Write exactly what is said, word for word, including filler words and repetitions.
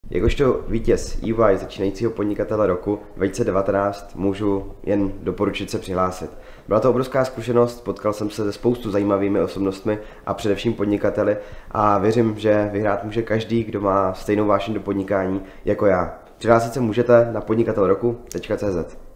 Jakožto vítěz E Y začínajícího podnikatele roku dva tisíce devatenáct můžu jen doporučit se přihlásit. Byla to obrovská zkušenost, potkal jsem se se spoustu zajímavými osobnostmi a především podnikateli a věřím, že vyhrát může každý, kdo má stejnou vášeň do podnikání jako já. Přihlásit se můžete na podnikatel roku tečka cé zet.